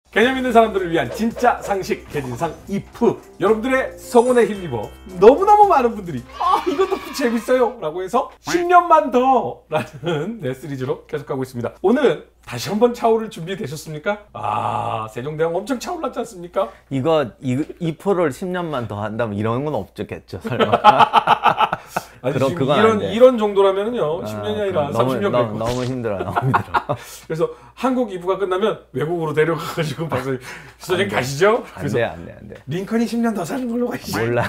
개념 있는 사람들을 위한 진짜 상식 개진상 이프. 여러분들의 성원에 힘입어 너무너무 많은 분들이 이것도 재밌어요 라고 해서 10년만 더 라는 네, 시리즈로 계속 가고 있습니다. 오늘은 다시 한번 차오를 준비되셨습니까? 세종대왕 엄청 차올랐지 않습니까? 이 프로를 10년만 더 한다면 이런 건 없겠죠, 설마. 아니, 지금 이런 정도라면요 10년이 아니라 30년 될 너무 힘들어요. 너무 힘들어. 그래서 한국 2부가 끝나면 외국으로 데려가가지고 방송 선생님 가시죠? 그래서 안 돼. 링컨이 10년 더 사는 걸로 가시죠. 몰라.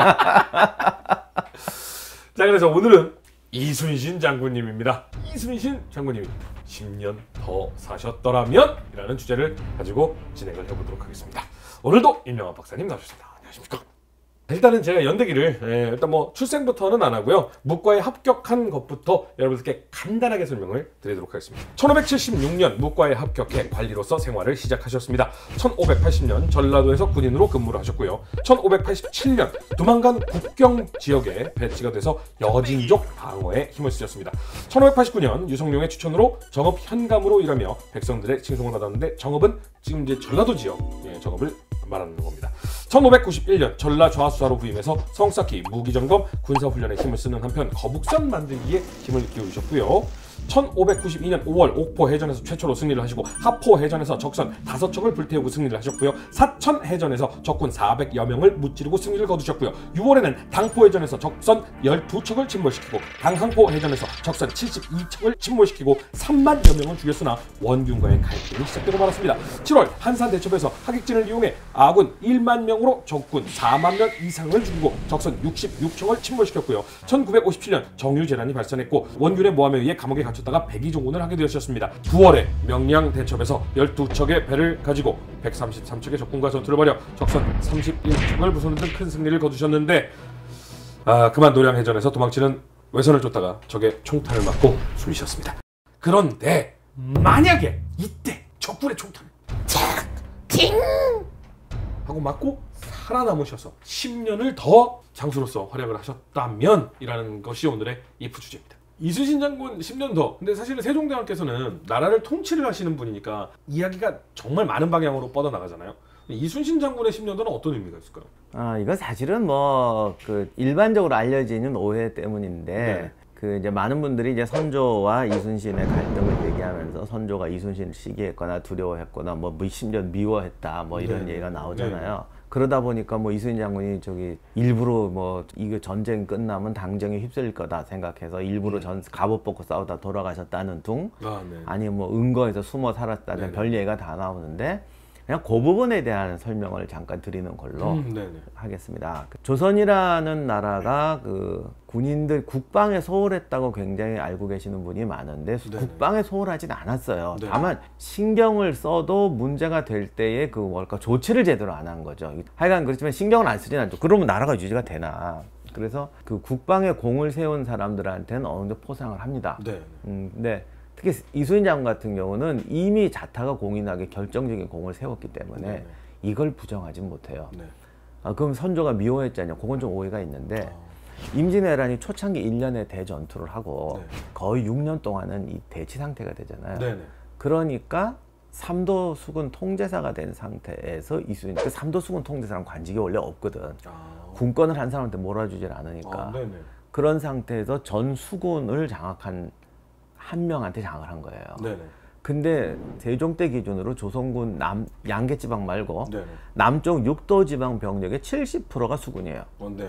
자, 그래서 오늘은 이순신 장군님입니다. 이순신 장군님이 10년 더 사셨더라면 이라는 주제를 가지고 진행을 해보도록 하겠습니다. 오늘도 임명환 박사님 나오셨습니다. 안녕하십니까? 일단은 제가 연대기를 일단 뭐 출생부터는 안 하고요. 문과에 합격한 것부터 여러분들께 간단하게 설명을 드리도록 하겠습니다. 1576년 문과에 합격해 관리로서 생활을 시작하셨습니다. 1580년 전라도에서 군인으로 근무를 하셨고요. 1587년 두만강 국경 지역에 배치가 돼서 여진족 방어에 힘을 쓰셨습니다. 1589년 유성룡의 추천으로 정업 현감으로 일하며 백성들의 칭송을 받았는데 정업은 지금 이제 전라도 지역 정업을 말하는 겁니다. 1591년 전라 좌수사로 부임해서 성쌓기, 무기점검, 군사훈련에 힘을 쓰는 한편 거북선 만들기에 힘을 기울이셨고요. 1592년 5월 옥포 해전에서 최초로 승리를 하시고 하포 해전에서 적선 5척을 불태우고 승리를 하셨고요. 사천 해전에서 적군 400여 명을 무찌르고 승리를 거두셨고요. 6월에는 당포 해전에서 적선 12척을 침몰시키고 당항포 해전에서 적선 72척을 침몰시키고 3만여 명을 죽였으나 원균과의 갈등이 시작되고 말았습니다. 7월 한산 대첩에서 하객진을 이용해 아군 1만 명으로 적군 4만 명 이상을 죽이고 적선 66척을 침몰시켰고요. 1957년 정유재난이 발생했고 원균의 모함에 의해 감옥에 갇혔다가 백의종군을 하게 되셨습니다. 9월에 명량 대첩에서 12척의 배를 가지고 133척의 적군과 전투를 벌여 적선 31척을 부수는 등 큰 승리를 거두셨는데 그만 노량해전에서 도망치는 외선을 쫓다가 적의 총탄을 맞고 숨지셨습니다. 그런데 만약에 이때 적군의 총탄을 ting 하고 맞고 살아남으셔서 10년을 더 장수로서 활약을 하셨다면 이라는 것이 오늘의 이프 주제입니다. 이순신 장군 10년 더. 근데 사실은 세종대왕께서는 나라를 통치를 하시는 분이니까 이야기가 정말 많은 방향으로 뻗어나가잖아요. 이순신 장군의 10년 더는 어떤 의미가 있을까요? 이건 사실은 일반적으로 알려지는 오해 때문인데 이제 많은 분들이 이제 선조와 이순신의 갈등을 얘기하면서 선조가 이순신을 시기했거나 두려워했거나 심지어 미워했다 이런 얘기가 나오잖아요. 그러다 보니까 이순신 장군이 일부러 이거 전쟁 끝나면 당정에 휩쓸릴 거다 생각해서 일부러 갑옷 벗고 싸우다 돌아가셨다는 둥, 아니면 은거에서 숨어 살았다는 별 얘기가 다 나오는데 그냥 그 부분에 대한 설명을 잠깐 드리는 걸로 하겠습니다. 조선이라는 나라가 군인들 국방에 소홀했다고 굉장히 알고 계시는 분이 많은데 국방에 소홀하진 않았어요. 다만 신경을 써도 문제가 될 때에 조치를 제대로 안 한 거죠. 하여간 그렇지만 신경을 안 쓰진 않죠. 그러면 나라가 유지가 되나. 그래서 국방에 공을 세운 사람들한테는 어느 정도 포상을 합니다. 근데 특히 이순신 장군 같은 경우는 이미 자타가 공인하게 결정적인 공을 세웠기 때문에 이걸 부정하지 못해요. 그럼 선조가 미워했잖아요. 그건 좀 오해가 있는데 임진왜란이 초창기 1년에 대전투를 하고 거의 6년 동안은 이 대치 상태가 되잖아요. 그러니까 삼도 수군 통제사가 된 상태에서 이순신, 삼도 수군 통제사랑 관직이 원래 없거든. 군권을 한 사람한테 몰아주질 않으니까. 그런 상태에서 전 수군을 장악한 한 명한테 장악을 한 거예요. 근데 세종 때 기준으로 조선군 양계지방 말고 남쪽 6도 지방 병력의 70%가 수군이에요.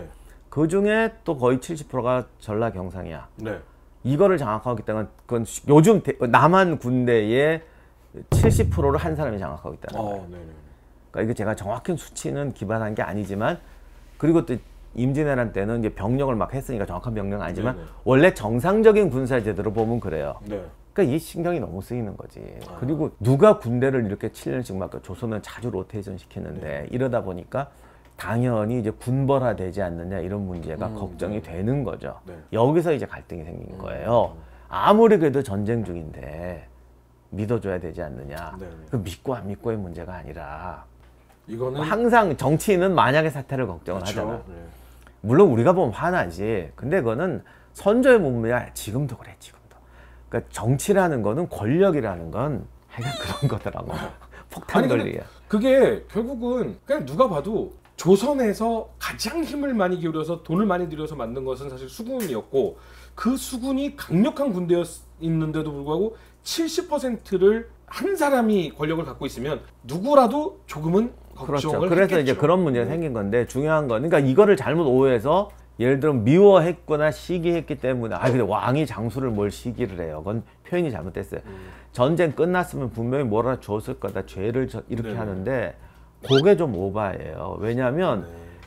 그 중에 또 거의 70%가 전라 경상이야. 이거를 장악하기 때문에 그건 요즘 남한 군대의 70%를 한 사람이 장악하고 있다는 거예요. 그러니까 이거 제가 정확한 수치는 기반한 게 아니지만, 그리고 또 임진왜란 때는 이제 병력을 막 했으니까 정확한 병력은 아니지만 원래 정상적인 군사 제도로 보면 그래요. 그러니까 이 신경이 너무 쓰이는 거지. 그리고 누가 군대를 이렇게 7년씩 막 조선은 자주 로테이션 시키는데 이러다 보니까 당연히 이제 군벌화되지 않느냐 이런 문제가 걱정이 되는 거죠. 여기서 이제 갈등이 생긴 거예요. 아무리 그래도 전쟁 중인데 믿어줘야 되지 않느냐. 그 믿고 안 믿고의 문제가 아니라 이거는 항상 정치인은 만약의 사태를 걱정을 하잖아. 물론 우리가 보면 화나지. 근데 그거는 선조의 문명이야. 지금도 그래, 지금도. 그러니까 정치라는 거는, 권력이라는 건 하여간 그런 거더라고. 폭탄 아니, 근데 걸리게. 그게 결국은 그냥 누가 봐도 조선에서 가장 힘을 많이 기울여서 돈을 많이 들여서 만든 것은 사실 수군이었고, 그 수군이 강력한 군대였는데도 불구하고 70%를 한 사람이 권력을 갖고 있으면 누구라도 조금은 걱정을 그렇죠. 그래서 했겠죠. 이제 그런 문제가 생긴 건데, 중요한 건 그러니까 이거를 잘못 오해해서 예를 들어 미워했거나 시기했기 때문에 근데 왕이 장수를 뭘 시기를 해요. 그건 표현이 잘못됐어요. 전쟁 끝났으면 분명히 몰아줬을 거다. 죄를 이렇게 네네. 하는데 그게 좀 오바예요. 왜냐하면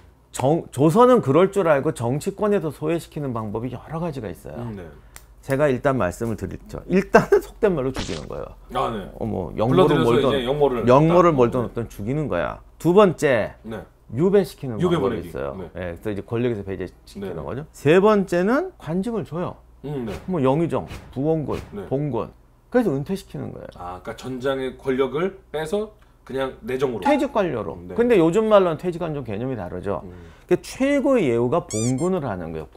네. 조선은 그럴 줄 알고 정치권에서 소외시키는 방법이 여러 가지가 있어요. 네. 제가 일단 말씀을 드리죠. 일단은 속된 말로 죽이는 거예요. 아, 네. 영모를 불러들여서 이제 몰던 영모를 몰던 어떤 죽이는 거야. 두 번째 네. 유배시키는 방법이 유배보내기. 있어요. 네. 예, 그래서 이제 권력에서 배제시키는 네. 거죠. 세 번째는 관직을 줘요. 네. 뭐 영의정, 부원군, 네. 봉군. 그래서 은퇴시키는 거예요. 그러니까 전장의 권력을 빼서 그냥 내정으로. 퇴직 관료로. 네. 근데 요즘 말로는 퇴직한 좀 개념이 다르죠. 그러니까 최고의 예우가 봉군을 하는 거예요.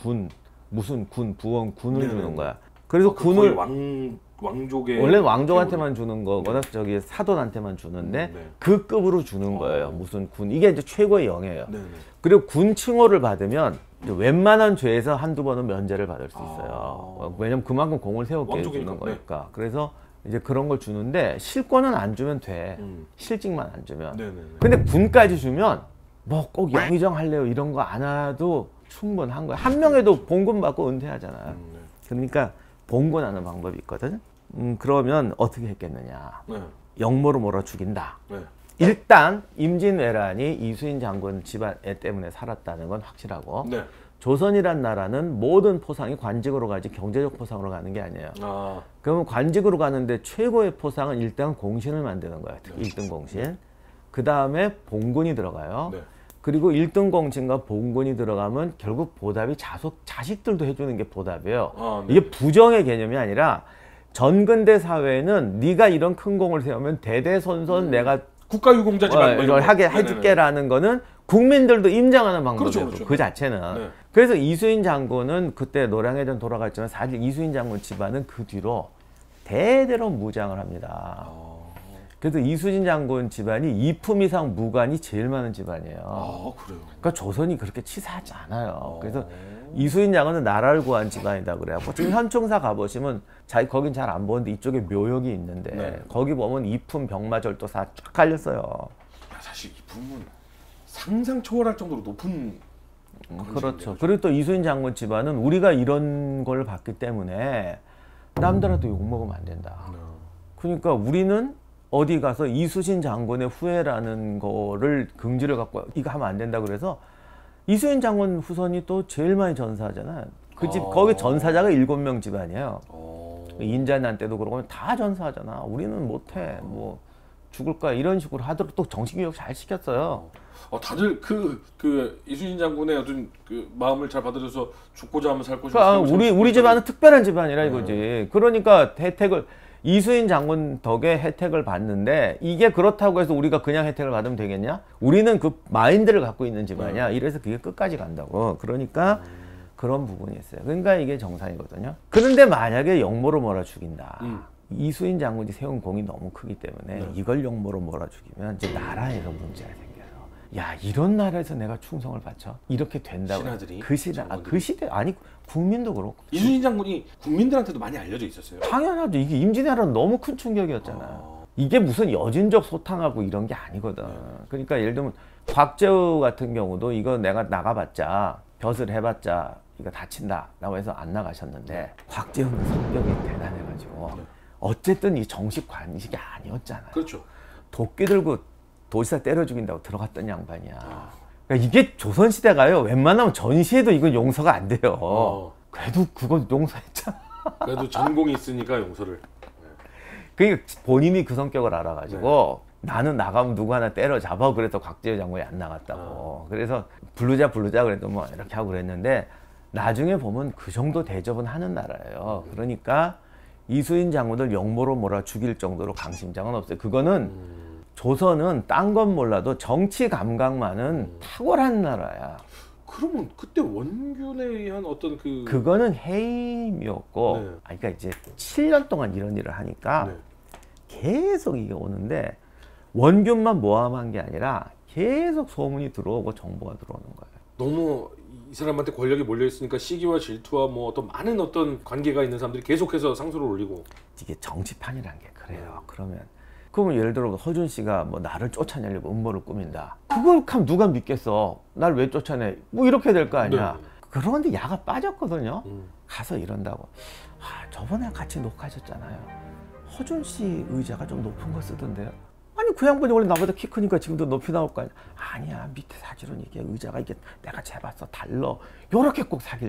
무슨 군, 부원, 군을 네네. 주는 거야. 그래서 거의 군을 왕족의 원래 왕족한테만 주는 거거나 저기 사돈한테만 주는데 네. 그 급으로 주는 거예요. 무슨 군. 이게 이제 최고의 영예예요. 네네. 그리고 군 칭호를 받으면 이제 웬만한 죄에서 한두 번은 면제를 받을 수 있어요. 왜냐면 그만큼 공을 세웠기 왕족이니까. 주는 거니까. 그래서 이제 그런 걸 주는데 실권은 안 주면 돼. 실직만 안 주면. 네네네. 근데 군까지 주면 뭐 꼭 영의정 할래요 이런 거 안 해도 충분한 거야. 한 명에도 봉군 받고 은퇴하잖아요. 그러니까 봉군하는 방법이 있거든. 그러면 어떻게 했겠느냐. 네. 영모로 몰아 죽인다. 네. 일단 임진왜란이 이수인 장군 집안 때문에 살았다는 건 확실하고, 네. 조선이란 나라는 모든 포상이 관직으로 가지 경제적 포상으로 가는 게 아니에요. 그러면 관직으로 가는데 최고의 포상은 일단 공신을 만드는 거예요. 특히 1등 공신. 그 다음에 봉군이 들어가요. 네. 그리고 1등 공신과 봉군이 들어가면 결국 보답이 자식들도 해주는 게 보답이에요. 네. 이게 부정의 개념이 아니라 전근대 사회에는 네가 이런 큰 공을 세우면 대대손손 내가 국가유공자 집안 이걸 하게 해줄게라는 거는 국민들도 인정하는 방법이었고, 그렇죠. 그 자체는. 네. 그래서 이수인 장군은 그때 노량해전 돌아갔지만 사실 이수인 장군 집안은 그 뒤로 대대로 무장을 합니다. 그래서 이수진 장군 집안이 2품 이상 무관이 제일 많은 집안이에요. 그래요. 그러니까 조선이 그렇게 치사하지 않아요. 그래서 이수인 장군은 나라를 구한 집안이다 그래갖고 지금 현충사 가보시면 거긴 잘 안 보는데 이쪽에 묘역이 있는데 네. 거기 보면 2품 병마절도사 쫙 깔렸어요. 사실 이 부분은 상상 초월할 정도로 높은. 그렇죠. 그리고 또 이수인 장군 집안은 우리가 이런 걸 봤기 때문에 남들한테 욕먹으면 안 된다. 그러니까 우리는 어디 가서 이수신 장군의 후예라는 거를 긍지를 갖고 이거 하면 안 된다 그래서 이수인 장군 후손이 또 제일 많이 전사하잖아요. 그 집 거기 전사자가 7명 집안이에요. 인자난 때도 그러고 다 전사하잖아. 우리는 못해. 뭐 죽을 거야 이런 식으로 하도록 또 정신교육 잘 시켰어요. 다들 그 이순신 장군의 어떤 그 마음을 잘 받아들여서 죽고자 하면 살 것이고. 그러니까 우리 집안은 특별한 집안이라 이거지. 그러니까 혜택을 이수인 장군 덕에 혜택을 받는데 이게 그렇다고 해서 우리가 그냥 혜택을 받으면 되겠냐? 우리는 그 마인드를 갖고 있는 집안이야. 이래서 그게 끝까지 간다고. 그러니까 그런 부분이 있어요. 그러니까 이게 정상이거든요. 그런데 만약에 영모로 몰아 죽인다. 이수인 장군이 세운 공이 너무 크기 때문에 이걸 영모로 몰아 죽이면 이제 나라에서 문제가 생겨요. 야, 이런 나라에서 내가 충성을 바쳐? 이렇게 된다고. 신하들이? 그 시대 아니 국민도 그렇고. 이순신 장군이 국민들한테도 많이 알려져 있었어요. 당연하죠. 이게 임진왜란은 너무 큰 충격이었잖아요. 이게 무슨 여진적 소탕하고 이런 게 아니거든. 그러니까 예를 들면 곽재우 같은 경우도 이거 내가 나가봤자 벼슬 해봤자 이거 다친다 라고 해서 안 나가셨는데 곽재우는 성격이 대단해가지고 어쨌든 이 정식 관식이 아니었잖아요. 그렇죠. 도끼 들고 도지사 때려 죽인다고 들어갔던 양반이야. 그러니까 이게 조선시대가요. 웬만하면 전시에도 이건 용서가 안 돼요. 그래도 그건 용서했잖아. 그래도 전공이 있으니까 용서를. 그러니까 본인이 그 성격을 알아가지고 나는 나가면 누구 하나 때려잡아 그래서 곽재우 장군이 안 나갔다고. 그래서 부르자 그래도 뭐 이렇게 하고 그랬는데 나중에 보면 그 정도 대접은 하는 나라예요. 그러니까 이수인 장군을 영모로 몰아 죽일 정도로 강심장은 없어요. 그거는 조선은 딴 건 몰라도 정치 감각만은 탁월한 나라야. 그러면 그때 원균에 의한 어떤 그거는 해임이었고 그러니까 이제 7년 동안 이런 일을 하니까 계속 이게 오는데 원균만 모함한 게 아니라 계속 소문이 들어오고 정보가 들어오는 거예요. 너무 이 사람한테 권력이 몰려 있으니까 시기와 질투와 뭐 어떤 많은 어떤 관계가 있는 사람들이 계속해서 상소를 올리고. 이게 정치판이란 게 그래요. 그러면 예를 들어 허준 씨가 뭐 나를 쫓아내려고 음모를 꾸민다. 그걸 참 누가 믿겠어? 날 왜 쫓아내? 뭐 이렇게 될 거 아니야. 네. 그런데 야가 빠졌거든요. 가서 이런다고. 저번에 같이 녹화하셨잖아요. 허준 씨 의자가 좀 높은 거 쓰던데요. 아니 그 양반이 원래 나보다 키 크니까 지금도 높이 나올 거 아니야. 아니야 밑에 사실은 이게 의자가 이게 내가 재봤어 달러. 요렇게 꼭 사기를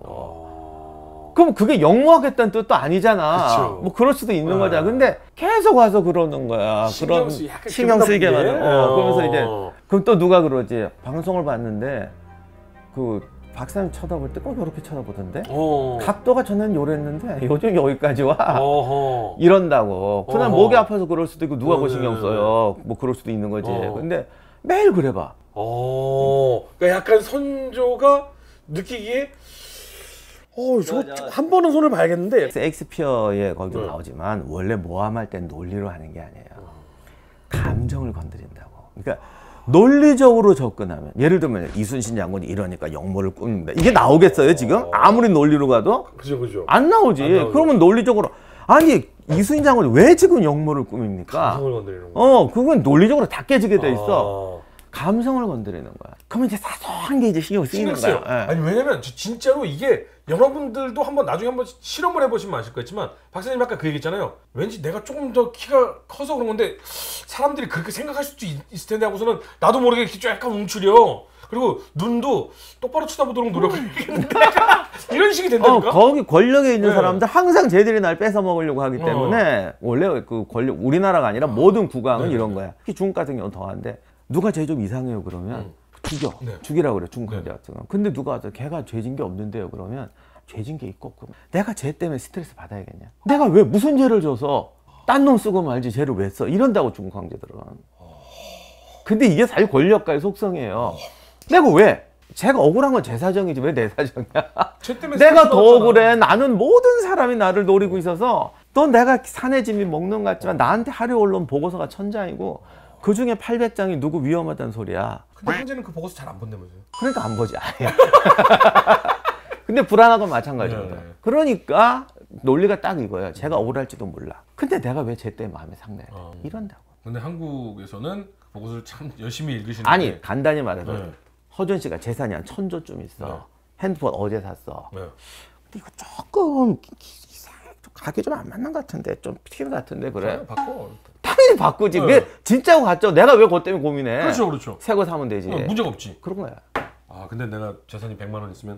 친다고. 그럼 그게 영모하겠다는 뜻도 아니잖아. 그쵸. 뭐 그럴 수도 있는 거잖아. 근데 계속 와서 그러는 거야. 신경 쓰게 하는. 그러면서 이제 어. 그럼 또 누가 그러지? 방송을 봤는데 그 박사님 쳐다볼 때 꼭 이렇게 쳐다보던데. 각도가 전에는 요랬는데 요즘 여기까지 와. 이런다고. 그날 목이 아파서 그럴 수도 있고 누가 그 신경 써요. 뭐 그럴 수도 있는 거지. 근데 매일 그래봐. 그러니까 약간 선조가 느끼기에 저 한 번은 손을 봐야겠는데. 셰익스피어에 거기도 나오지만 원래 모함할 땐 논리로 하는 게 아니에요. 감정을 건드린다고. 그러니까 논리적으로 접근하면 예를 들면 이순신 장군이 이러니까 역모를 꾸민다. 이게 나오겠어요 지금? 아무리 논리로 가도? 그죠. 안 나오지. 그러면 논리적으로 아니 이순신 장군이 왜 지금 역모를 꾸밉니까? 감성을 건드리는 거. 그건 논리적으로 다 깨지게 돼 있어. 감성을 건드리는 거야. 그러면 이제 사소한 게 이제 신경 쓰이는 거야. 아니 왜냐면 진짜로 이게 여러분들도 한번 나중에 한번 실험을 해보시면 아실 거겠지만 박사님 아까 그 얘기했잖아요. 왠지 내가 조금 더 키가 커서 그런 건데 사람들이 그렇게 생각할 수도 있을 텐데 하고서는 나도 모르게 이렇게 좀 약간 움츠려. 그리고 눈도 똑바로 쳐다보도록 노력을 했는데 이런 식이 된다니까. 거기 권력에 있는 사람들 항상 쟤들이 날 뺏어 먹으려고 하기 때문에 원래 그 권력 우리나라가 아니라 모든 국왕은 이런 거야. 특히 중국 같은 경우는 더한데 누가 쟤 좀 이상해요 그러면 죽여. 죽이라고 그래 중국 형제 같은 거. 근데 누가 와서 걔가 죄진 게 없는데요 그러면 죄진 게 있고 그럼 내가 쟤 때문에 스트레스 받아야겠냐. 내가 왜 무슨 죄를 져서 딴 놈 쓰고 말지 쟤를 왜 써. 이런다고 중국 황제들은. 근데 이게 사실 권력가의 속성이에요. 내가 왜? 제가 억울한 건 제 사정이지 왜 내 사정이야. 내가 더 억울해. 나는 모든 사람이 나를 노리고 있어서 또 내가 산의 짐이 먹는 것 같지만 나한테 하루 언론 보고서가 1000장이고 그 중에 800장이 누구 위험하다는 소리야. 근데 현재는 그 보고서 잘 안 본다면서요? 그러니까 안 보지. 근데 불안한 건 마찬가지거든. 그러니까 논리가 딱 이거예요. 제가 억울할지도 몰라. 근데 내가 왜 쟤 때문에 마음에 상해야 돼? 이런다고. 근데 한국에서는 그 보고서를 참 열심히 읽으시는데 아니 간단히 말해서 허준 씨가 재산이 한 1000조쯤 있어. 핸드폰 어제 샀어. 근데 이거 조금 가격이 좀 안 맞는 것 같은데 좀 필요 같은데 그래. 바꿔. 당연히 바꾸지. 왜 진짜고 갔죠? 내가 왜 그것 때문에 고민해? 그렇죠. 새 거 사면 되지. 문제가 없지. 그런 거야. 근데 내가 재산이 100만 원 있으면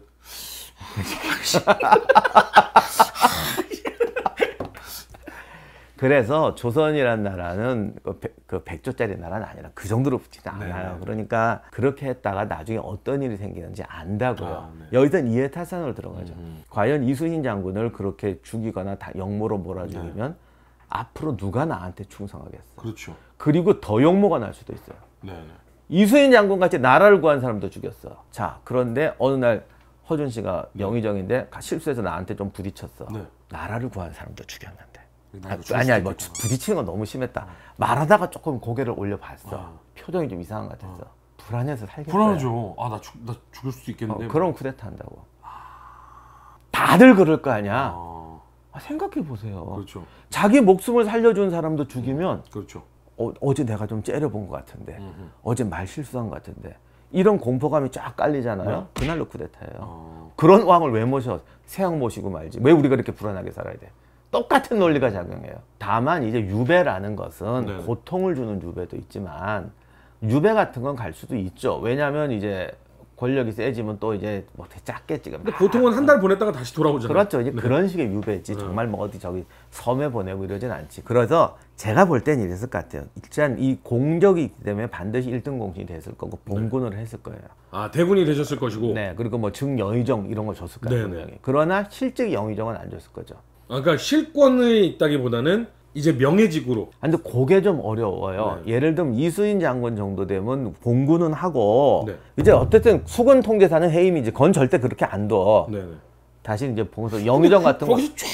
그래서 조선이란 나라는 그 100조짜리 나라는 아니라 그 정도로 붙지도 않아요. 그러니까 그렇게 했다가 나중에 어떤 일이 생기는지 안다고요. 여기서는 이해타산으로 들어가죠. 과연 이순신 장군을 그렇게 죽이거나 역모로 몰아죽이면 앞으로 누가 나한테 충성하겠어. 그렇죠. 그리고 더 역모가 날 수도 있어요. 이순신 장군 같이 나라를 구한 사람도 죽였어. 자, 그런데 어느 날 허준 씨가 영의정인데 실수해서 나한테 좀 부딪혔어. 나라를 구한 사람도 죽였는데. 아니야, 뭐 부딪히는 건 너무 심했다. 말하다가 조금 고개를 올려봤어. 표정이 좀 이상한 것 같았어. 불안해서 살겠어요. 불안하죠. 나 죽을 수도 있겠는데. 그럼 쿠데타 한다고. 다들 그럴 거 아니야. 생각해 보세요. 그렇죠. 자기 목숨을 살려준 사람도 죽이면 그렇죠. 어제 내가 좀 째려본 것 같은데 어제 말 실수한 것 같은데 이런 공포감이 쫙 깔리잖아요. 그날로 쿠데타예요. 그런 왕을 왜 모셔? 새왕 모시고 말지. 왜 우리가 이렇게 불안하게 살아야 돼? 똑같은 논리가 작용해요. 다만 이제 유배라는 것은 고통을 주는 유배도 있지만 유배 같은 건 갈 수도 있죠. 왜냐하면 이제 권력이 세지면 또 이제 뭐 작겠지. 근데 보통은 한 달 보냈다가 다시 돌아오잖아요. 그렇죠. 이제 그런 식의 유배지. 정말 뭐 어디 저기 섬에 보내고 이러진 않지. 그래서 제가 볼 땐 이랬을 것 같아요. 일단 이 공적이 있기 때문에 반드시 1등 공신이 됐을 거고 봉군을 했을 거예요. 대군이 되셨을 것이고. 네. 그리고 뭐 증영의정 이런 걸 줬을 거예요. 분명히. 그러나 실직 영의정은 안 줬을 거죠. 그러니까 실권이 있다기보다는 이제 명예직으로. 근데 그게 좀 어려워요. 예를 들면 이순신 장군 정도 되면 봉군은 하고 이제 어쨌든 수군 통제사는 해임이지. 건 절대 그렇게 안 둬. 다시 이제 봉서 영의정 같은 거. 거기서 최고로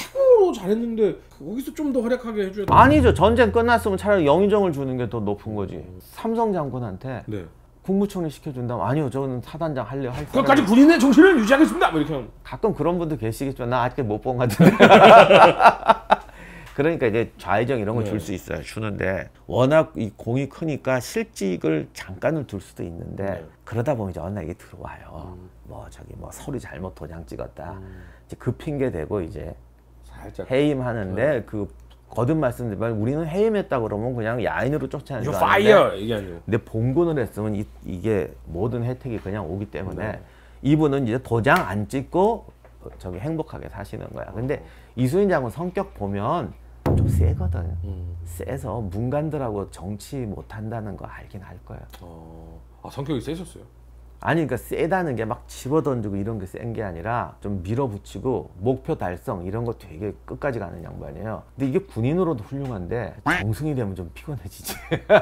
더 잘했는데 거기서 좀 더 활약하게 해줘야 돼. 아니죠. 전쟁 끝났으면 차라리 영의정을 주는 게 더 높은 거지. 삼성 장군한테 네. 국무총리 시켜준다면 아니요, 저는 사단장 할래요. 할 그것까지 군인의 정신을 유지하겠습니다. 뭐 이렇게 하면. 가끔 그런 분도 계시겠지만 나 아직 못 본 것 같은데. 그러니까 이제 좌의정 이런 거 줄 수 있어요. 주는데 워낙 이 공이 크니까 실직을 잠깐은 둘 수도 있는데 그러다 보면 이제 어느 날 이게 들어와요. 뭐 저기 뭐 서류 잘못 도장 찍었다. 이제 그 핑계 대고 이제 살짝 해임하는데 그 거듭 말씀드리면 우리는 해임했다 그러면 그냥 야인으로 쫓아내는 You 줄 아는데 fire 이게 아니에요. 근데 봉건을 했으면 이게 모든 혜택이 그냥 오기 때문에 이분은 이제 도장 안 찍고 저기 행복하게 사시는 거야. 근데 이순신 장군 성격 보면 좀 세거든. 세서 문관들하고 정치 못한다는 거 알긴 할 거야. 아 성격이 세셨어요. 아니 그러니까 세다는 게 막 집어던지고 이런 게 센 게 아니라 좀 밀어붙이고 목표 달성 이런 거 되게 끝까지 가는 양반이에요. 근데 이게 군인으로도 훌륭한데 정승이 되면 좀 피곤해지지.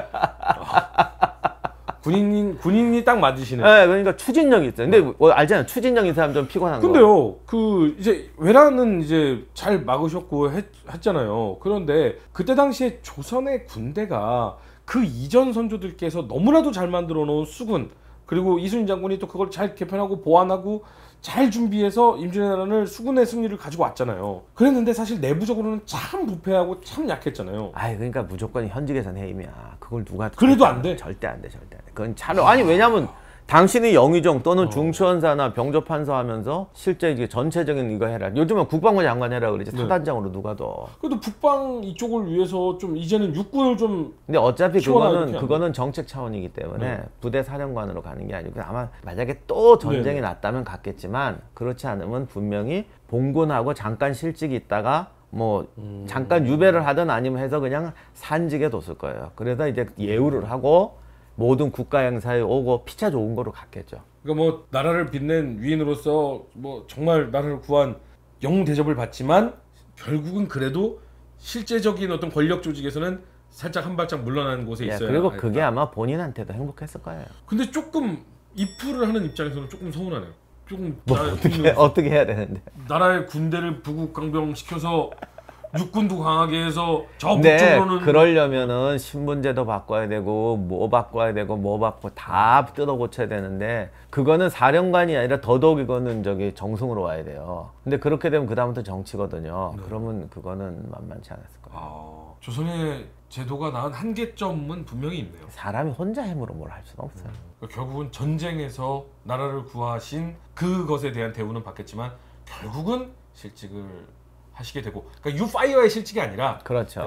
군인이 딱 맞으시네. 네, 그러니까 추진력이 있어요. 근데 뭐 알잖아요. 추진력 이 사람 좀 피곤한 거. 근데요, 그 이제 외란은 이제 잘 막으셨고 했잖아요. 그런데 그때 당시에 조선의 군대가 그 이전 선조들께서 너무나도 잘 만들어 놓은 수군 그리고 이순신 장군이 또 그걸 잘 개편하고 보완하고 잘 준비해서 임진왜란을 수군의 승리를 가지고 왔잖아요. 그랬는데 사실 내부적으로는 참 부패하고 참 약했잖아요. 아이 그러니까 무조건 현직에선 해임이야. 그걸 누가 그래도 안 돼? 절대 안 돼, 절대 안 돼. 그건 차로 아니 왜냐면 당신이 영의정 또는 중추원사나 병조판서 하면서 실제 이게 전체적인 이거 해라. 요즘은 국방부 장관 해라 그러지. 사단장으로 누가 더. 그래도 북방 이쪽을 위해서 좀 이제는 육군을 좀. 근데 어차피 키워놔야 그거는 정책 차원이기 때문에 부대 사령관으로 가는 게 아니고 아마 만약에 또 전쟁이 났다면 갔겠지만 그렇지 않으면 분명히 봉건하고 잠깐 실직이 있다가 뭐 잠깐 유배를 하든 아니면 해서 그냥 산직에 뒀을 거예요. 그러다 이제 예우를 하고 모든 국가 행사에 오고 피차 좋은 거로 갔겠죠. 그러니까 뭐 나라를 빛낸 위인으로서 뭐 정말 나라를 구한 영웅 대접을 받지만 결국은 그래도 실제적인 어떤 권력 조직에서는 살짝 한 발짝 물러나는 곳에 있어요. 그리고 그게 아마 본인한테도 행복했을 거예요. 근데 조금 입후를 하는 입장에서는 조금 서운하네요. 조금 뭐 어떻게 해야 되는데? 나라의 군대를 부국강병 시켜서 육군도 강하게 해서 저 근데 북쪽으로는 그러려면은 신분제도 바꿔야 되고 뭐 바꿔야 되고 뭐 바꿔 다 뜯어 고쳐야 되는데 그거는 사령관이 아니라 더더욱 이거는 저기 정승으로 와야 돼요. 근데 그렇게 되면 그다음부터 정치거든요. 그러면 그거는 만만치 않았을 거예요. 조선의 제도가 낳은 한계점은 분명히 있네요. 사람이 혼자 힘으로 뭘 할 수는 없어요. 그러니까 결국은 전쟁에서 나라를 구하신 그것에 대한 대우는 받겠지만 결국은 실직을 하시게 되고, 그러니까 유파이어의 실직이 아니라 그렇죠.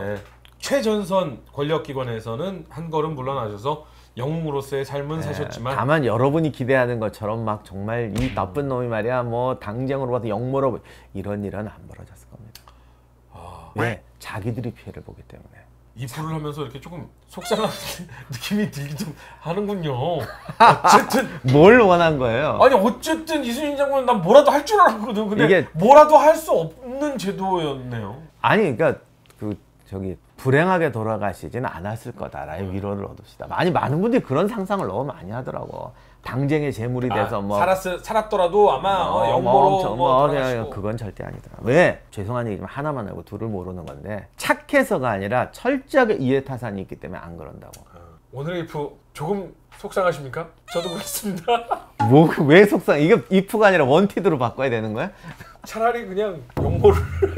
최전선 권력기관에서는 한 걸음 물러나셔서 영웅으로서의 삶은 사셨지만 다만 여러분이 기대하는 것처럼 막 정말 이 나쁜 놈이 말이야 뭐 당장으로 봐서 역모로 이런 일은 안 벌어졌을 겁니다. 왜? 자기들이 피해를 보기 때문에. 입후를 하면서 이렇게 조금 속상한 느낌이 들기도 하는군요. 어쨌든 뭘 원한 거예요? 아니 어쨌든 이순신 장군은 난 뭐라도 할 줄 알았거든. 근데 이게 뭐라도 할 수 없는 제도였네요. 아니 그러니까 그 저기 불행하게 돌아가시지는 않았을 거다라는 위로를 얻읍시다. 많은 분들이 그런 상상을 너무 많이 하더라고. 당쟁의 제물이 돼서 뭐 살았더라도 아마 영모로 돌아가시고. 그건 절대 아니더라. 왜? 죄송한 얘기지만 하나만 알고 둘을 모르는 건데 착해서가 아니라 철저하게 이해타산이 있기 때문에 안 그런다고. 오늘의 이프 조금 속상하십니까? 저도 그렇습니다. 뭐 왜 속상? 이거 이프가 아니라 원티드로 바꿔야 되는 거야? 차라리 그냥 영모를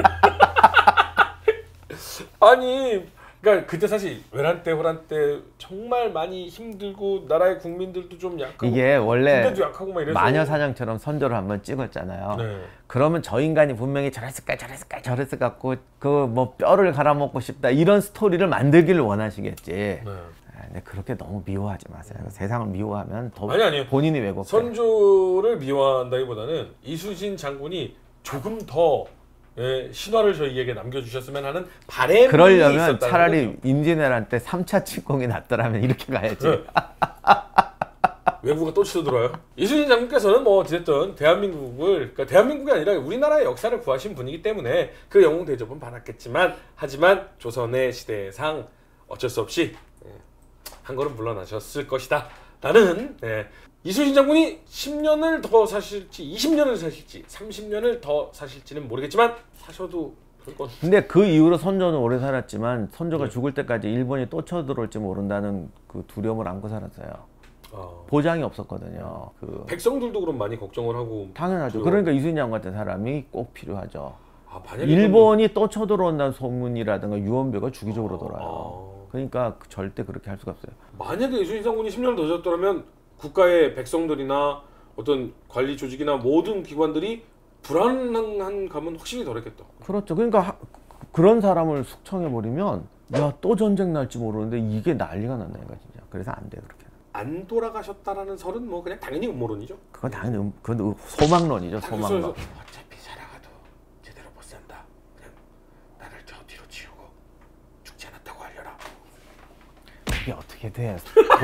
아니 그러니까 그때 사실 외란 때 호란 때 정말 많이 힘들고 나라의 국민들도 좀 약하고 이게 원래 군대도 약하고 막 이래서 마녀사냥처럼 선조를 한번 찍었잖아요. 그러면 저 인간이 분명히 저랬을까 갖고 그 뭐 뼈를 갈아먹고 싶다 이런 스토리를 만들기를 원하시겠지. 근데 그렇게 너무 미워하지 마세요. 세상을 미워하면 더 아니. 본인이 왜곡해. 선조를 미워한다기보다는 이순신 장군이 조금 더 신화를 저희에게 남겨주셨으면 하는 바람이 그러려면 있었다는 차라리 거죠. 임진왜란 때 3차 침공이 났더라면 이렇게 가야지. 외구가 또 치어들어요. 이순신 장군께서는 뭐 어쨌든 그러니까 대한민국이 아니라 우리나라의 역사를 구하신 분이기 때문에 그 영웅 대접은 받았겠지만 하지만 조선의 시대상 어쩔 수 없이 한 걸음 물러나셨을 것이다. 나는 이순신 장군이 10년을 더 사실지 20년을 사실지 30년을 더 사실지는 모르겠지만 사셔도 그건 근데 그 이후로 선조는 오래 살았지만 선조가 죽을 때까지 일본이 또 쳐들어올지 모른다는 그 두려움을 안고 살았어요. 보장이 없었거든요. 그 백성들도 그럼 많이 걱정을 하고. 당연하죠. 그러니까 이순신 장군 같은 사람이 꼭 필요하죠. 만약에 일본이 또 쳐들어온다는 소문이라든가 유언비어가 주기적으로 돌아요. 그러니까 절대 그렇게 할 수가 없어요. 만약에 이순신 장군이 10년을 더 졌더라면 국가의 백성들이나 어떤 관리 조직이나 모든 기관들이 불안한 감은 확실히 덜했겠다. 그렇죠. 그러니까 그런 사람을 숙청해버리면 야, 또 전쟁 날지 모르는데 이게 난리가 난다니까 진짜. 그래서 안 돼 그렇게. 안 돌아가셨다라는 설은 뭐 그냥 당연히 음모론이죠. 그건 당연히 그건 소망론이죠. 소망론. 어차피 살아가도 제대로 못 산다. 그냥 나를 저 뒤로 치우고 죽지 않았다고 알려라. 그게 어떻게 돼?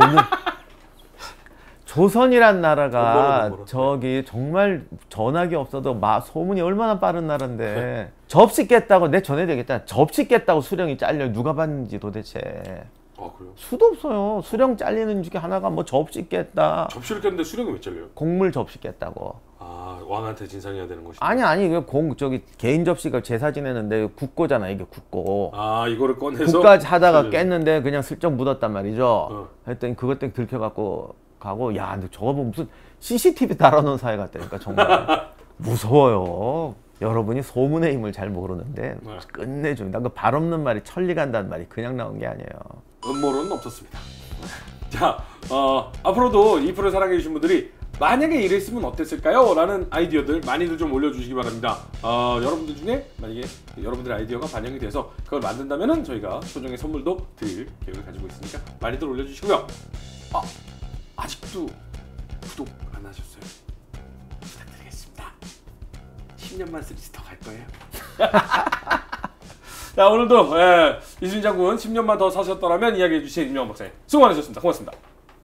조선이란 나라가 저기 정말 전화기 없어도 소문이 얼마나 빠른 나라인데 접시 깼다고 내 전해야 되겠다. 접시 깼다고 수령이 잘려 누가 봤는지 도대체. 그래요? 수도 없어요. 수령 잘리는 중에 하나가 뭐 접시 깼다. 접시를 깼는데 수령이 왜 잘려요? 곡물 접시 깼다고. 왕한테 진상해야 되는 것이. 아니 저기 개인 접시가 제사 지내는데 국고잖아 이게 국고. 이거를 꺼내서 국가 하다가 깼는데 그냥 슬쩍 묻었단 말이죠. 했더니 그것 때문에 들켜갖고 가고 야, 근데 저거 보면 무슨 CCTV 달아놓은 사회 같다니까 정말 무서워요. 여러분이 소문의 힘을 잘 모르는데 끝내줍니다. 그 발 없는 말이 천리 간다는 말이 그냥 나온 게 아니에요. 음모론은 없었습니다. 자, 앞으로도 이 프로를 사랑해 주신 분들이 만약에 이랬으면 어땠을까요? 라는 아이디어들 많이들 좀 올려주시기 바랍니다. 여러분들 중에 만약에 여러분들의 아이디어가 반영이 돼서 그걸 만든다면은 저희가 소정의 선물도 드릴 계획을 가지고 있으니까 많이들 올려주시고요. 아직도 구독 안 하셨어요? 부탁드리겠습니다. 10년만 쓰리지 더 갈 거예요. 자, 오늘도 이순신 장군 10년만 더 사셨더라면 이야기해 주신 임영환 박사님 수고 많으셨습니다. 고맙습니다.